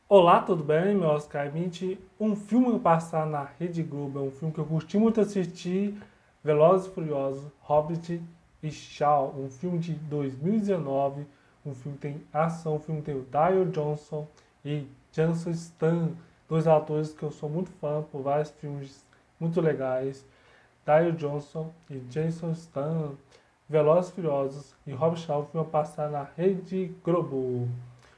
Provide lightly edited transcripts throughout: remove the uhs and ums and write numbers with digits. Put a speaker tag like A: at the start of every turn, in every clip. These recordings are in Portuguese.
A: Olá, tudo bem? Meu Oscar Mint. Um filme que passar na Rede Globo, é um filme que eu curti muito assistir, Velozes e Furiosos, Hobbit e Shaw, um filme de 2019, um filme que tem ação, um filme que tem o Dwayne Johnson e Jason Statham, dois atores que eu sou muito fã por vários filmes muito legais. Dwayne Johnson e Jason Statham, Velozes e Furiosos e Hobbit e Shaw, o filme a passar na Rede Globo.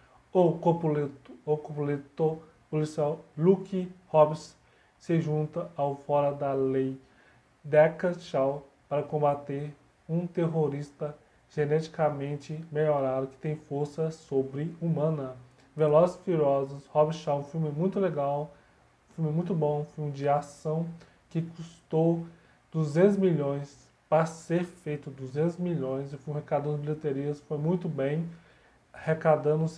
A: O Copuleto policial Luke Hobbs se junta ao fora da lei Deckard Shaw para combater um terrorista geneticamente melhorado que tem força sobre-humana. Velozes e Furiosos, Hobbs e Shaw, um filme muito legal, um filme muito bom, um filme de ação que custou 200 milhões para ser feito 200 milhões. O filme arrecadou as bilheterias, foi muito bem, arrecadando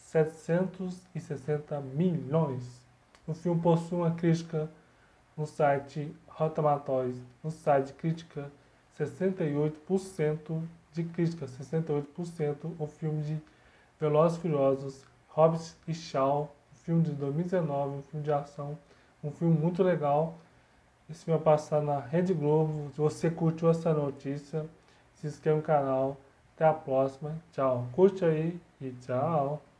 A: 760 milhões. O filme possui uma crítica no site Rotten Tomatoes, no site de crítica, 68% de crítica, 68%. O filme de Velozes e Furiosos, Hobbs e Shaw, um filme de 2019, um filme de ação, um filme muito legal. Esse filme vai passar na Rede Globo. Se você curtiu essa notícia, se inscreva no canal. Até a próxima. Tchau. Curte aí e tchau.